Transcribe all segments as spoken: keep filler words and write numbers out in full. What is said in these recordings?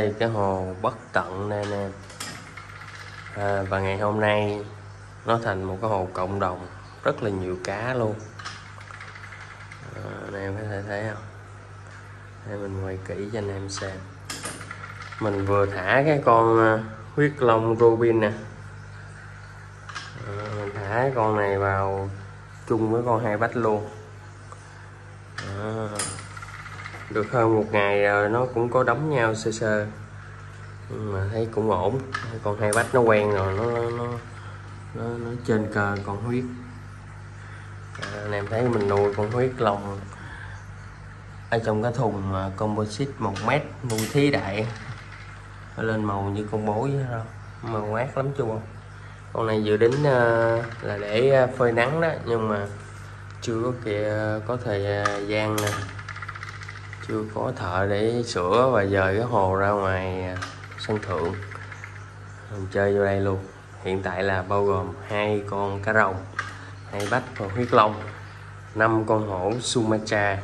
chơi cái hồ Bất Tận đây anh em. À, và ngày hôm nay nó thành một cái hồ cộng đồng rất là nhiều cá luôn. À, anh em có thể thấy không? Để mình quay kỹ cho anh em xem. Mình vừa thả cái con huyết long Robin nè. À, mình thả cái con này vào chung với con hai bách luôn. À, được hơn một ngày rồi nó cũng có đấm nhau sơ sơ, nhưng mà thấy cũng ổn. Con hai bách nó quen rồi, nó nó nó, nó trên cơ con huyết. À, anh em thấy mình nuôi con huyết long ở trong cái thùng composite một mét nuôi thí đại, nó lên màu như con bối đó, màu mát lắm chú. Con này dự định là để phơi nắng đó, nhưng mà chưa có kìa có thời gian, chưa có thợ để sửa và dời cái hồ ra ngoài sân thượng. Mình chơi vô đây luôn. Hiện tại là bao gồm hai con cá rồng, hai bách và huyết long, năm con hổ Sumatra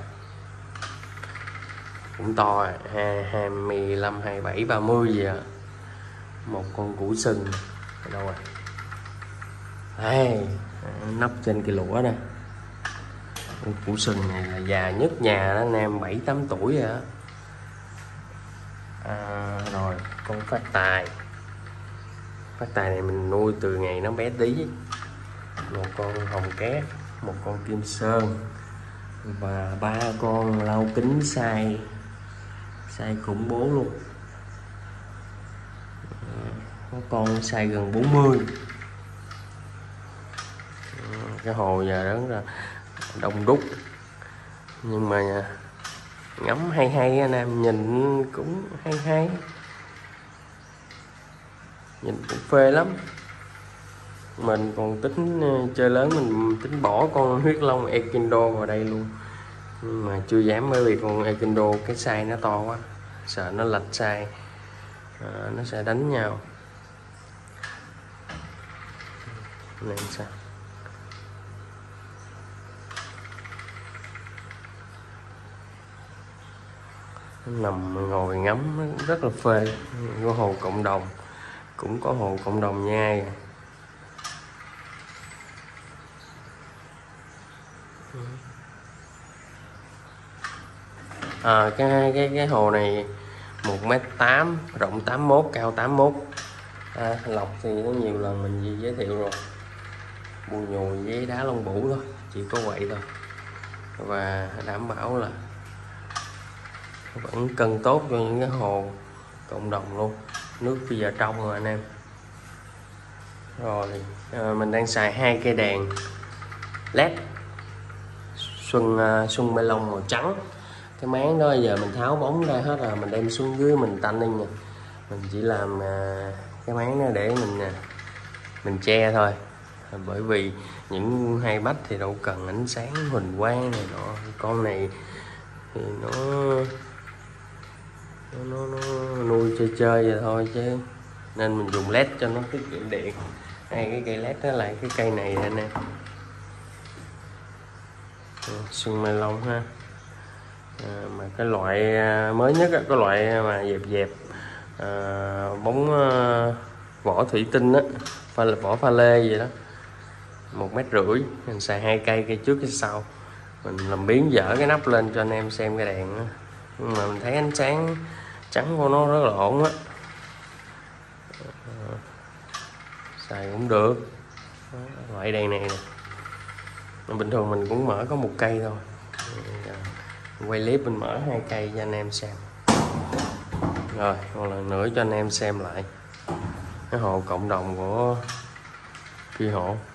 cũng to, hai mươi lăm, hai mươi bảy, ba mươi gì à. Một con củ sừng ở đâu rồi đây, nấp trên cây lũa nè. Con củ sừng này là già nhất nhà đó anh em, bảy tám tuổi rồi đó. À, rồi con phát tài. Phát tài này mình nuôi từ ngày nó bé tí. Một con hồng cát, một con kim sơn và ba con lau kính size size khủng bố luôn. Có con size gần bốn mươi. Cái hồ giờ rất là đông đúc, nhưng mà ngắm hay hay anh em, nhìn cũng hay hay, nhìn cũng phê lắm. Mình còn tính chơi lớn, mình tính bỏ con huyết long Ekendo vào đây luôn, nhưng mà chưa dám, bởi vì con Ekendo cái size nó to quá, sợ nó lệch size, à, nó sẽ đánh nhau. Này sao nằm ngồi ngắm rất là phê. Có hồ cộng đồng, cũng có hồ cộng đồng nhai. À, cái cái cái hồ này một mét tám, rộng tám mốt, cao tám mốt. À, lọc thì nó nhiều lần mình giới thiệu rồi, bùi nhùi với đá lông vũ thôi, chỉ có vậy thôi, và đảm bảo là vẫn cân tốt cho những cái hồ cộng đồng luôn. Nước bây giờ trong rồi anh em. Rồi à, mình đang xài hai cây đèn led xuân xuân mê lông màu trắng. Cái máng đó giờ mình tháo bóng ra hết rồi, mình đem xuống dưới mình tanning nè. Mình chỉ làm à, cái máng đó để mình à, mình che thôi, bởi vì những hai bách thì đâu cần ánh sáng huỳnh quang này nọ. Con này thì nó nó, nó, nó nuôi chơi chơi vậy thôi, chứ nên mình dùng led cho nó tiết kiệm điện. Đây cái cây led đó lại cái cây này anh em, xuân mê lông ha. À, mà cái loại mới nhất cái loại mà dẹp dẹp à, bóng à, vỏ thủy tinh á, pha vỏ pha lê gì đó, một mét rưỡi. Mình xài hai cây, cây trước cây sau. Mình làm biến dở cái nắp lên cho anh em xem cái đèn đó. Nhưng mà mình thấy ánh sáng trắng của nó rất là ổn á. À, xài cũng được. Đó, loại đèn này nè, bình thường mình cũng mở có một cây thôi. Quay clip mình mở hai cây cho anh em xem. Rồi một lần nữa cho anh em xem lại cái hồ cộng đồng của Phi Hổ.